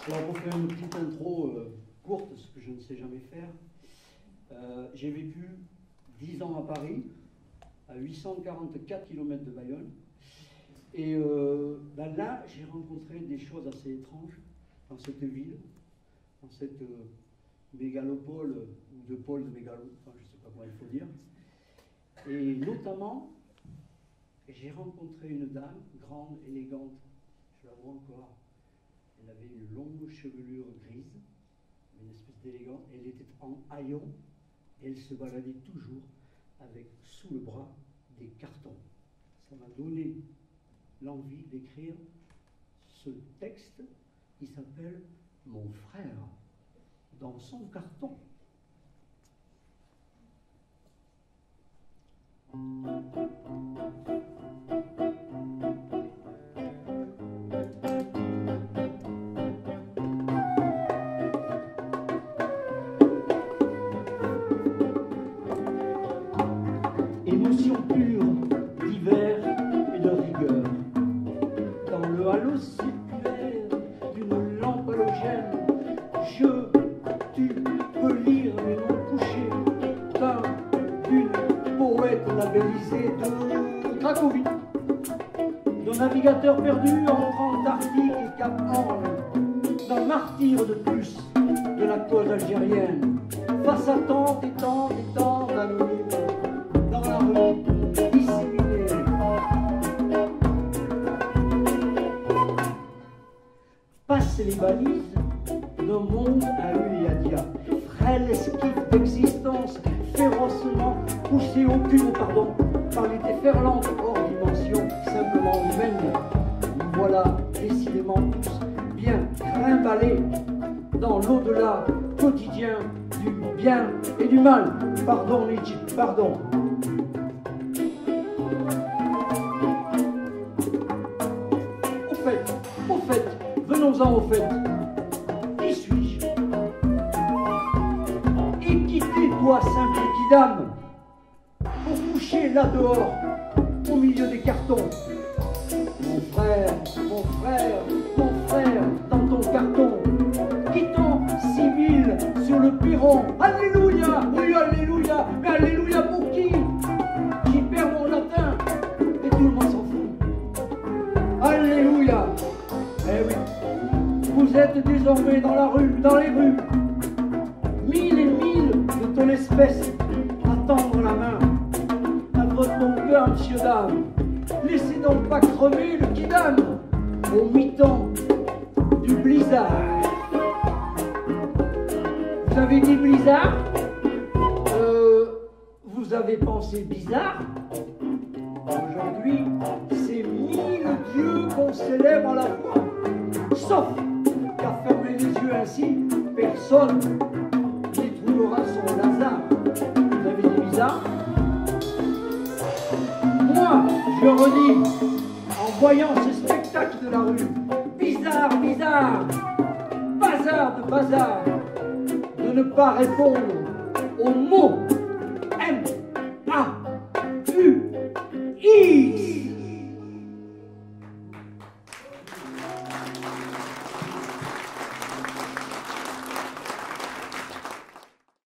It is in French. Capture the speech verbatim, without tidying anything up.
Alors pour faire une petite intro euh, courte, ce que je ne sais jamais faire, euh, j'ai vécu dix ans à Paris, à huit cent quarante-quatre kilomètres de Bayonne. Et euh, ben là, j'ai rencontré des choses assez étranges dans cette ville, dans cette euh, mégalopole, ou de pôle de mégalo, enfin je ne sais pas comment il faut dire. Et notamment, j'ai rencontré une dame, grande, élégante, je la vois encore. Elle avait une longue chevelure grise, une espèce d'élégance, elle était en haillons, et elle se baladait toujours avec sous le bras des cartons. Ça m'a donné l'envie d'écrire ce texte qui s'appelle « Mon frère dans son carton ». Émotion pure d'hiver et de rigueur, dans le halo circulaire d'une lampe halogène, je, tu peux lire les noms couchés d'un, d'une poète labellisée de Cracovie, d'un navigateur perdu entre Antarctique et Cap Horn, d'un martyr de plus de la cause algérienne, face à tant et tant et tant d'anonymes. Disséminé. Passe les balises d'un monde à Uliadia, frêle esquive d'existence, férocement poussée au cul, pardon, par les déferlantes hors dimension, simplement humaine. Nous voilà décidément tous bien trimballés dans l'au-delà quotidien du bien et du mal. Pardon, Nietzsche, pardon. Au fait, venons-en au fait. Qui suis-je? Et qui t'es, toi, simple guidame, pour coucher là dehors, au milieu des cartons? Mon frère, mon frère, mon frère, dans ton carton, quittant civil sur le perron. Alléluia, oui, alléluia, mais alléluia pour qui? J'y perds mon latin, et tout le monde s'en fout. Alléluia. Eh oui, vous êtes désormais dans la rue, dans les rues, mille et mille de ton espèce à tendre la main à votre bon cœur, monsieur dame. Laissez donc pas crever le kidam au mi-temps du blizzard. Vous avez dit blizzard? Euh, vous avez pensé bizarre? Aujourd'hui, c'est mille dieux qu'on célèbre à la fois. Sauf qu'à fermer les yeux ainsi, personne n'y trouvera son Lazare. Vous avez dit bizarre? Moi, je redis, en voyant ce spectacle de la rue, bizarre, bizarre, bazar de bazar, de ne pas répondre aux mots